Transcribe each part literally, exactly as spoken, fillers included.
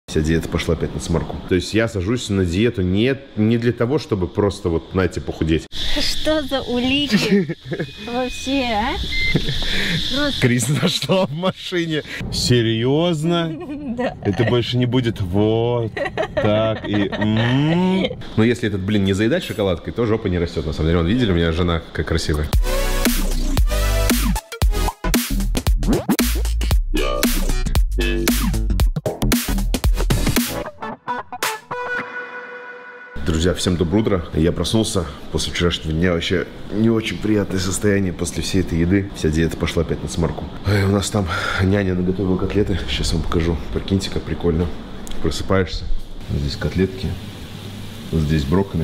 Вся диета пошла опять на смарку. То есть я сажусь на диету не, не для того, чтобы просто вот, знаете, похудеть. Что за улики вообще, а? Крис нашла в машине. Серьезно? Да. Это больше не будет вот так и... М-м-м. Но если этот блин не заедать шоколадкой, то жопа не растет. На самом деле, вон, видели, у меня жена какая красивая. Друзья, всем доброе утро. Я проснулся после вчерашнего дня. Вообще не очень приятное состояние после всей этой еды. Вся диета пошла опять на смарку. Ой, у нас там няня наготовила котлеты. Сейчас вам покажу. Прикиньте, как прикольно. Просыпаешься. Здесь котлетки. Здесь брокколи.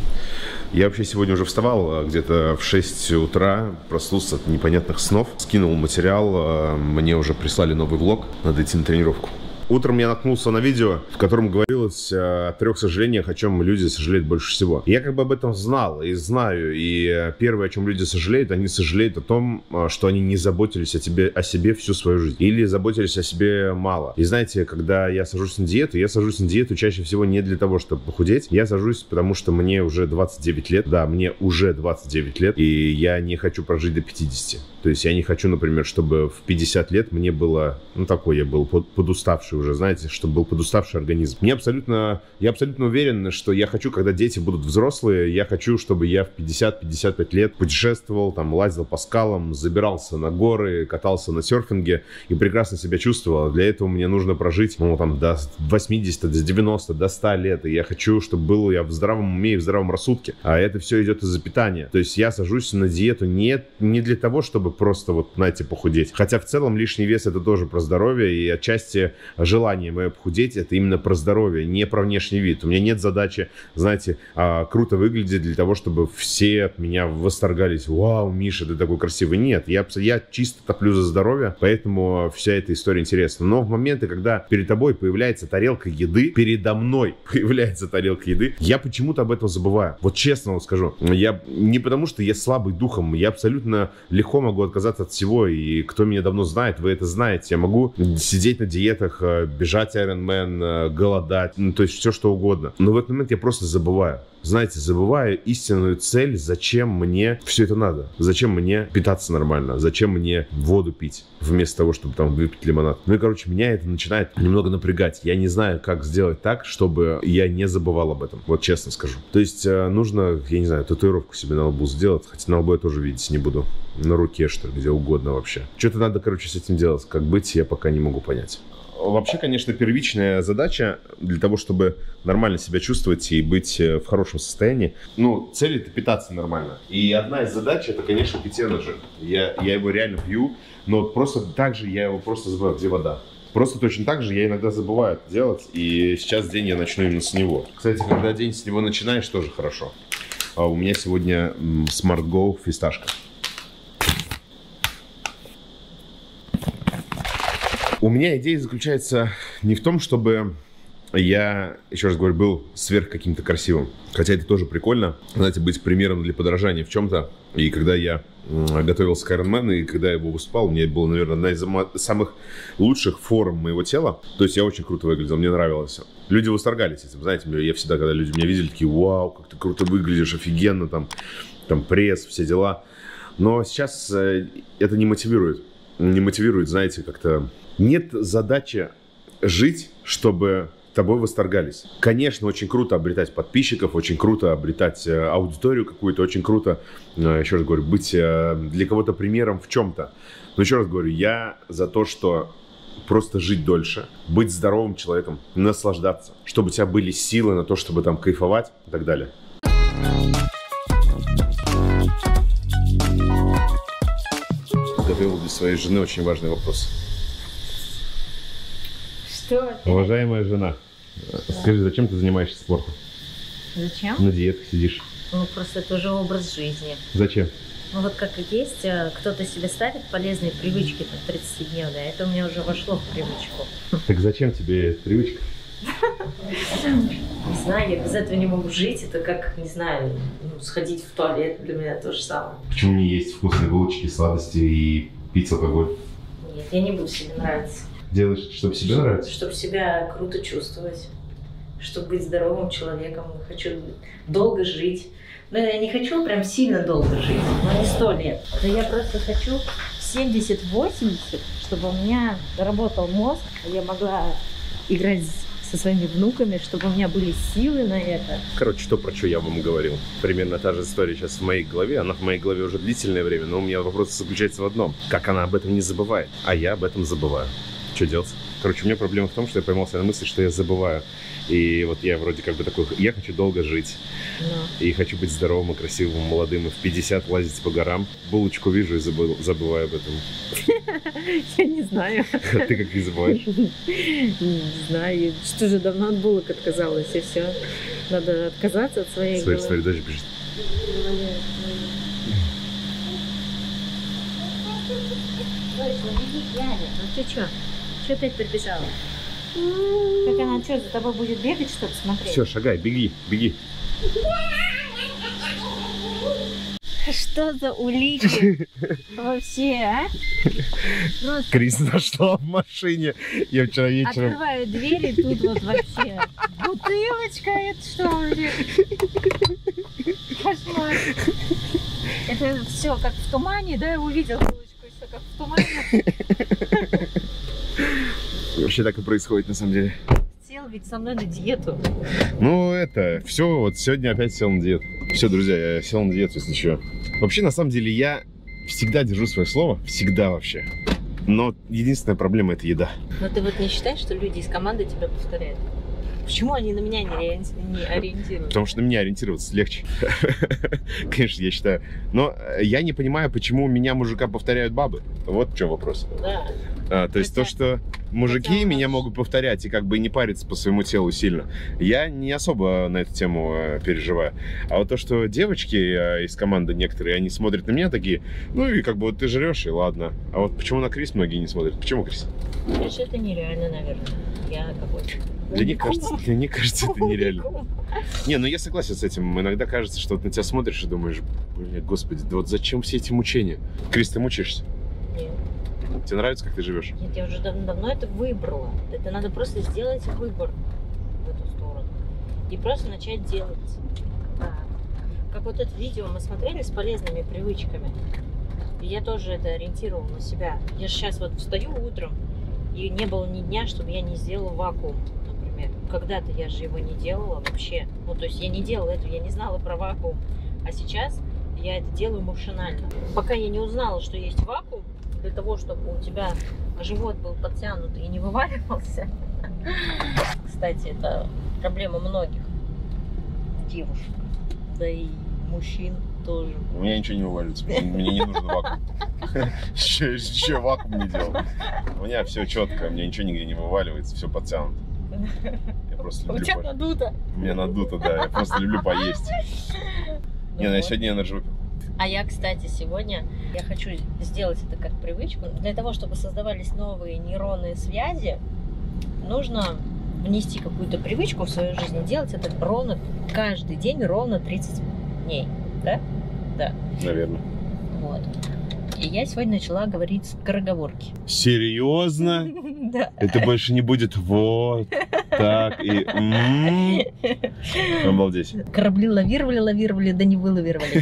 Я вообще сегодня уже вставал где-то в шесть утра, проснулся от непонятных снов. Скинул материал. Мне уже прислали новый влог. Надо идти на тренировку. Утром я наткнулся на видео, в котором говорилось о трех сожалениях, о чем люди сожалеют больше всего. Я как бы об этом знал и знаю. И первое, о чем люди сожалеют, они сожалеют о том, что они не заботились о, тебе, о себе всю свою жизнь. Или заботились о себе мало. И знаете, когда я сажусь на диету, я сажусь на диету чаще всего не для того, чтобы похудеть. Я сажусь, потому что мне уже двадцать девять лет. Да, мне уже двадцать девять лет. И я не хочу прожить до пятидесяти. То есть я не хочу, например, чтобы в пятьдесят лет мне было, ну такой я был, под, подуставший уже, знаете, чтобы был подуставший организм. Мне абсолютно, я абсолютно уверен, что я хочу, когда дети будут взрослые, я хочу, чтобы я в пятьдесят-пятьдесят пять лет путешествовал, там, лазил по скалам, забирался на горы, катался на серфинге и прекрасно себя чувствовал. Для этого мне нужно прожить, ну, там, до восьмидесяти, до девяноста, до ста лет. И я хочу, чтобы был я в здравом уме и в здравом рассудке. А это все идет из-за питания. То есть я сажусь на диету не, не для того, чтобы просто вот, знаете, похудеть. Хотя в целом лишний вес это тоже про здоровье, и отчасти желание мое похудеть это именно про здоровье, не про внешний вид. У меня нет задачи, знаете, а, круто выглядеть для того, чтобы все от меня восторгались. Вау, Миша, ты такой красивый. Нет, я, я чисто топлю за здоровье, поэтому вся эта история интересна. Но в моменты, когда перед тобой появляется тарелка еды, передо мной появляется тарелка еды, я почему-то об этом забываю. Вот честно вам скажу. Я не потому, что я слабый духом, я абсолютно легко могу отказаться от всего, и кто меня давно знает, вы это знаете. Я могу сидеть на диетах, бежать Ironman, голодать, ну, то есть все что угодно. Но в этот момент я просто забываю. Знаете, забываю истинную цель, зачем мне все это надо. Зачем мне питаться нормально, зачем мне воду пить, вместо того, чтобы там выпить лимонад. Ну и, короче, меня это начинает немного напрягать. Я не знаю, как сделать так, чтобы я не забывал об этом. Вот честно скажу. То есть нужно, я не знаю, татуировку себе на лбу сделать. Хотя на лбу я тоже видеть не буду. На руке, что ли, где угодно вообще. Что-то надо, короче, с этим делать. Как быть, я пока не могу понять. Вообще, конечно, первичная задача для того, чтобы нормально себя чувствовать и быть в хорошем состоянии. Ну, цель это питаться нормально. И одна из задач это, конечно, питье на жир. Я, я его реально пью, но просто так же я его просто забываю, где вода. Просто точно так же я иногда забываю это делать. И сейчас день я начну именно с него. Кстати, когда день с него начинаешь, тоже хорошо. А у меня сегодня Smart Go фисташка. У меня идея заключается не в том, чтобы я, еще раз говорю, был сверх каким-то красивым. Хотя это тоже прикольно, знаете, быть примером для подражания в чем-то. И когда я готовился к Ironman, и когда я его выступал, у меня была, наверное, одна из самых лучших форм моего тела. То есть я очень круто выглядел, мне нравилось. Люди восторгались этим, знаете, я всегда, когда люди меня видели, такие: вау, как ты круто выглядишь, офигенно, там, там пресс, все дела. Но сейчас это не мотивирует. Не мотивирует, знаете, как-то... Нет задачи жить, чтобы тобой восторгались. Конечно, очень круто обретать подписчиков, очень круто обретать аудиторию какую-то, очень круто, еще раз говорю, быть для кого-то примером в чем-то. Но еще раз говорю, я за то, что просто жить дольше, быть здоровым человеком, наслаждаться, чтобы у тебя были силы на то, чтобы там кайфовать и так далее. Готовил для своей жены очень важный вопрос. Что? Уважаемая жена, скажи, зачем ты занимаешься спортом? Зачем? На диетах сидишь. Ну, просто это уже образ жизни. Зачем? Ну, вот как и есть, кто-то себе ставит полезные привычки, там, тридцатидневные, это у меня уже вошло в привычку. Так зачем тебе эта привычка? Не знаю, я без этого не могу жить, это как, не знаю, ну, сходить в туалет, для меня то же самое. Почему не есть вкусные булочки, сладости и пить алкоголь? Нет, я не буду себе нравиться. Делаешь, чтобы себе нравится? Чтобы себя круто чувствовать, чтобы быть здоровым человеком. Хочу долго жить. Но я не хочу прям сильно долго жить, но не сто лет. Да я просто хочу семьдесят-восемьдесят, чтобы у меня работал мозг, я могла играть со своими внуками, чтобы у меня были силы на это. Короче, то, про что я вам говорил. Примерно та же история сейчас в моей голове. Она в моей голове уже длительное время, но у меня вопрос заключается в одном. Как она об этом не забывает? А я об этом забываю. Что делать? Короче, у меня проблема в том, что я поймался на мысли, что я забываю. И вот я вроде как бы такой, я хочу долго жить. Но. И хочу быть здоровым и красивым, молодым, и в пятьдесят лазить по горам. Булочку вижу и забыл, забываю об этом. Я не знаю. Ты как не забываешь? Не знаю. Что же, давно от булок отказалась, и все. Надо отказаться от своей Смотри, головы. смотри, даже пишет. Ну ты что? Что опять прибежала? Как она что, за тобой будет бегать, чтобы смотреть? Все, шагай, беги, беги. Что за улики вообще, а? Просто Крис нашла в машине. Я вчера вечером... открываю дверь, и тут вот вообще бутылочка, это что вообще? Кошмар. Это все как в тумане, да? Увидел булочку, и все как в тумане. Вообще так и происходит на самом деле. Сел ведь со мной на диету. Ну, это, все, вот сегодня опять сел на диету. Все, друзья, я сел на диету, если что. Вообще, на самом деле, я всегда держу свое слово. Всегда вообще. Но единственная проблема – это еда. Но ты вот не считаешь, что люди из команды тебя повторяют? Почему они на меня не, ориенти... не ориентируются? Потому что на меня ориентироваться легче. Конечно, я считаю. Но я не понимаю, почему меня мужика повторяют бабы. Вот в чем вопрос. Да. А, то есть Хотя- то, что мужики хотя у меня нас- могут повторять и как бы не париться по своему телу сильно, я не особо на эту тему э, переживаю. А вот то, что девочки э, из команды некоторые, они смотрят на меня такие, ну и как бы вот ты жрешь, и ладно. А вот почему на Крис многие не смотрят? Почему Крис? Конечно, это нереально, наверное. Я какой-то... Для них кажется, для них кажется это нереально. Не, ну я согласен с этим. Иногда кажется, что вот на тебя смотришь и думаешь, блин, господи, да вот зачем все эти мучения? Крис, ты мучаешься? Нет. Тебе нравится, как ты живешь? Нет, я уже дав- давно это выбрала. Это надо просто сделать выбор в эту сторону. И просто начать делать. Да. Как вот это видео мы смотрели с полезными привычками. И я тоже это ориентировала на себя. Я же сейчас вот встаю утром, и не было ни дня, чтобы я не сделала вакуум, например. Когда-то я же его не делала вообще. Ну, то есть я не делала этого, я не знала про вакуум. А сейчас я это делаю машинально. Пока я не узнала, что есть вакуум, для того, чтобы у тебя живот был подтянут и не вываливался. Кстати, это проблема многих девушек, да и мужчин тоже. У меня ничего не вываливается, мне не нужен вакуум. Еще, еще вакуум не делал. У меня все четко, у меня ничего нигде не вываливается, все подтянуто. Я просто У люблю... тебя по- надуто. У меня надуто, да, я просто люблю поесть. Ну Не, ну я вот. сегодня энерджи выпил. А я, кстати, сегодня я хочу сделать это как привычку. Для того, чтобы создавались новые нейронные связи, нужно внести какую-то привычку в свою жизнь и делать это ровно каждый день, ровно тридцать дней. Да? Да. Наверное. Вот. И я сегодня начала говорить скороговорки. Серьезно? Да. Это больше не будет вот так и... м. Обалдеть. Корабли лавировали, лавировали, да не вылавировали.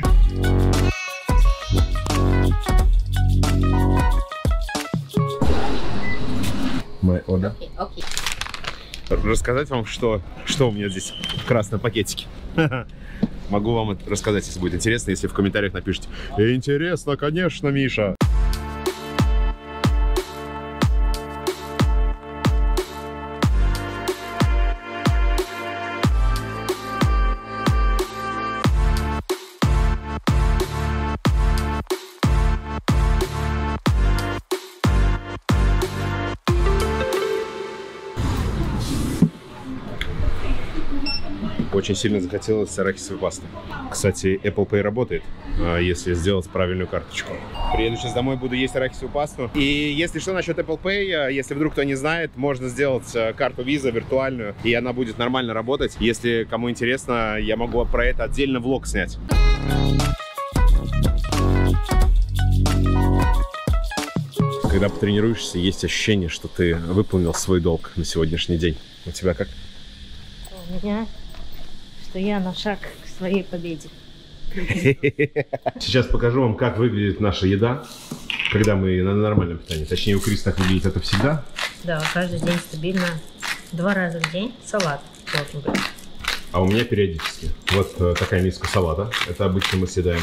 My order. Окей, окей. Рассказать вам, что, что у меня здесь в красном пакетике. Могу вам это рассказать, если будет интересно, если в комментариях напишите. Интересно, конечно, Миша. Очень сильно захотелось арахисовой пасты. Кстати, Apple Pay работает, если сделать правильную карточку. Приеду сейчас домой, буду есть арахисовую пасту. И если что насчет Apple Pay, если вдруг кто не знает, можно сделать карту Visa виртуальную, и она будет нормально работать. Если кому интересно, я могу про это отдельно влог снять. Когда потренируешься, есть ощущение, что ты выполнил свой долг на сегодняшний день. У тебя как? У меня, что я на шаг к своей победе. Сейчас покажу вам, как выглядит наша еда, когда мы на нормальном питании. Точнее, у Криса так выглядит это всегда. Да, каждый день стабильно. Два раза в день салат должен быть. А у меня периодически. Вот такая миска салата. Это обычно мы съедаем.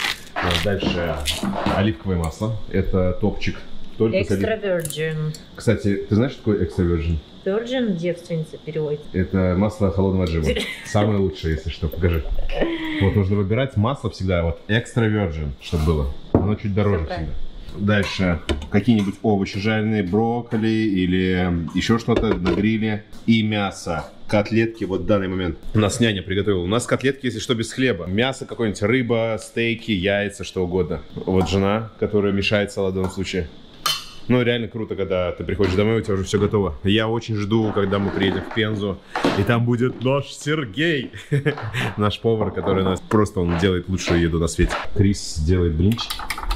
Дальше оливковое масло. Это топчик. Экстра virgin. Кстати, ты знаешь, что такое экстра virgin? Virgin, девственница переводит. Это масло холодного отжима. Самое лучшее, если что. Покажи. Вот нужно выбирать масло всегда. Вот экстра virgin, чтобы было. Оно чуть дороже всегда. Дальше какие-нибудь овощи жареные, брокколи или еще что-то на гриле. И мясо. Котлетки вот в данный момент. У нас няня приготовила. У нас котлетки, если что, без хлеба. Мясо какое-нибудь, рыба, стейки, яйца, что угодно. Вот жена, которая мешает салат в данном случае. Ну, реально круто, когда ты приходишь домой, у тебя уже все готово. Я очень жду, когда мы приедем в Пензу, и там будет наш Сергей, наш повар, который нас просто, он делает лучшую еду на свете. Крис делает блинчики.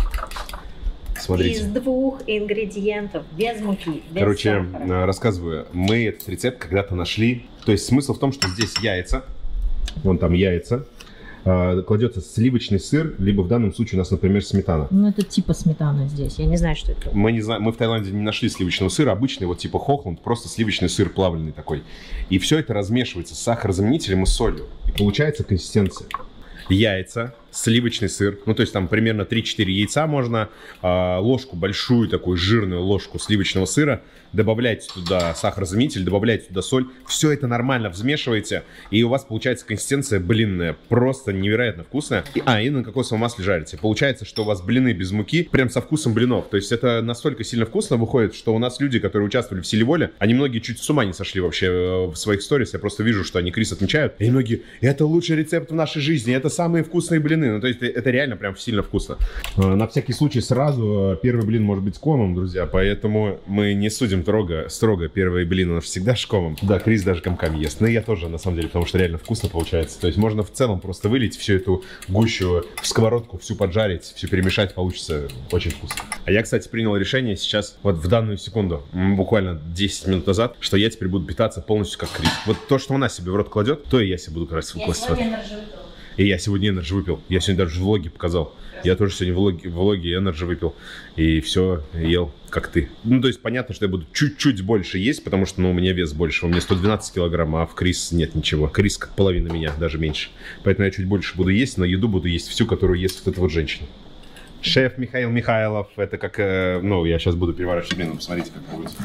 Смотрите. Из двух ингредиентов, без муки, без Короче, сахара. рассказываю. Мы этот рецепт когда-то нашли. То есть смысл в том, что здесь яйца. Вон там яйца. Кладется сливочный сыр, либо в данном случае у нас, например, сметана. Ну, это типа сметана здесь. Я не знаю, что это. Мы, не знаем, мы в Таиланде не нашли сливочного сыра. Обычный, вот типа хохланд, просто сливочный сыр плавленый такой. И все это размешивается с сахарозаменителем и солью. И получается консистенция. Яйца, сливочный сыр, ну то есть там примерно три-четыре яйца можно, э, ложку большую такую жирную ложку сливочного сыра, добавляйте туда сахарозаменитель, добавляйте туда соль, все это нормально взмешиваете, и у вас получается консистенция блинная, просто невероятно вкусная. И, а, и на кокосовом масле жарите. Получается, что у вас блины без муки, прям со вкусом блинов, то есть это настолько сильно вкусно выходит, что у нас люди, которые участвовали в силе воли, они многие чуть с ума не сошли вообще в своих сторис, я просто вижу, что они Крис отмечают, и многие, это лучший рецепт в нашей жизни, это самые вкусные блины. Ну, то есть это реально прям сильно вкусно. На всякий случай сразу, первый блин может быть с комом, друзья, поэтому мы не судим строго, строго первый блин у нас всегда с комом. Да, Крис даже комками ест, но я тоже, на самом деле, потому что реально вкусно получается. То есть можно в целом просто вылить всю эту гущу в сковородку, всю поджарить, всю перемешать, получится очень вкусно. А я, кстати, принял решение сейчас, вот в данную секунду, буквально десять минут назад, что я теперь буду питаться полностью как Крис. Вот то, что она себе в рот кладет, то и я себе буду как раз класть в рот. И я сегодня энерджи выпил. Я сегодня даже в влоге показал. Я тоже сегодня в влоге, в влоге энерджи выпил. И все, ел, как ты. Ну, то есть понятно, что я буду чуть-чуть больше есть, потому что, ну, у меня вес больше. У меня сто двенадцать килограмм, а в Крис нет ничего. Крис как половина меня, даже меньше. Поэтому я чуть больше буду есть, но еду буду есть всю, которую ест вот эта вот женщина. Шеф Михаил Михайлов. Это как, э, ну, я сейчас буду переворачивать блин. Посмотрите, как будет.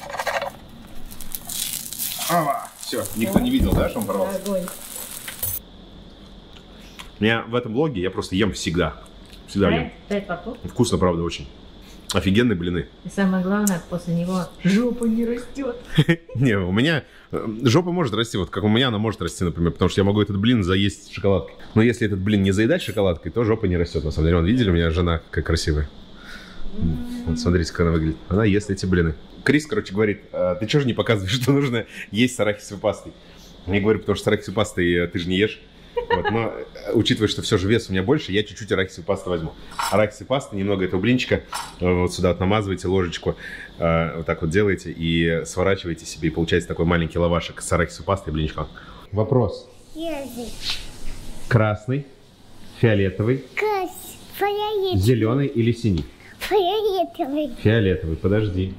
Ава! Все, никто не видел, да, что он порвался? Меня в этом влоге я просто ем всегда. Всегда ем. Дай папу. Вкусно, правда, очень. Офигенные блины. И самое главное, после него жопа не растет. Не, у меня жопа может расти, вот как у меня она может расти, например, потому что я могу этот блин заесть шоколадкой. Но если этот блин не заедать шоколадкой, то жопа не растет, на самом деле. Вон, видели, у меня жена какая красивая. Вот смотрите, как она выглядит. Она ест эти блины. Крис, короче, говорит, а ты что же не показываешь, что нужно есть с арахисовой пастой? Я говорю, потому что с арахисовой пастой ты же не ешь. Вот, но учитывая, что все же вес у меня больше, я чуть-чуть арахисовой пасты возьму. Арахисовой пасты, немного этого блинчика, вот сюда вот намазываете ложечку, вот так вот делаете и сворачиваете себе, и получается такой маленький лавашек с арахисовой пастой и блинчиком. Вопрос. Красный, фиолетовый, Фиолетовый. зеленый или синий? Фиолетовый. Фиолетовый, подожди.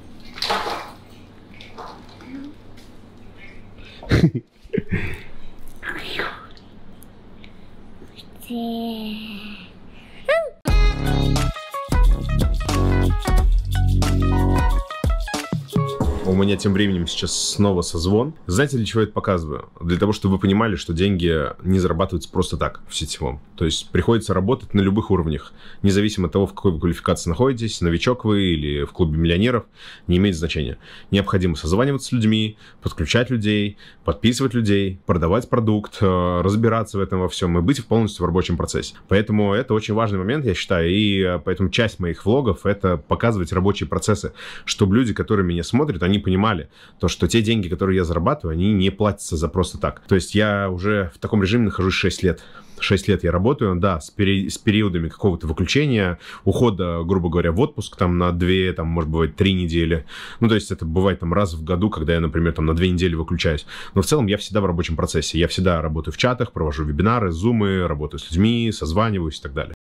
У меня тем временем сейчас снова созвон. Знаете, для чего я это показываю? Для того, чтобы вы понимали, что деньги не зарабатываются просто так в сетевом. То есть приходится работать на любых уровнях. Независимо от того, в какой вы квалификации находитесь, новичок вы или в клубе миллионеров, не имеет значения. Необходимо созваниваться с людьми, подключать людей, подписывать людей, продавать продукт, разбираться в этом во всем и быть полностью в рабочем процессе. Поэтому это очень важный момент, я считаю. И поэтому часть моих влогов — это показывать рабочие процессы, чтобы люди, которые меня смотрят, они понимали, то, что те деньги, которые я зарабатываю, они не платятся за просто так. То есть я уже в таком режиме нахожусь шесть лет. шесть лет я работаю, да, с, пери- с периодами какого-то выключения, ухода, грубо говоря, в отпуск там на две, там, может быть, три недели. Ну, то есть это бывает там раз в году, когда я, например, там на две недели выключаюсь. Но в целом я всегда в рабочем процессе. Я всегда работаю в чатах, провожу вебинары, зумы, работаю с людьми, созваниваюсь и так далее.